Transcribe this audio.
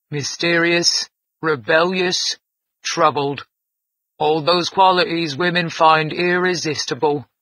mysterious, rebellious, troubled. All those qualities women find irresistible.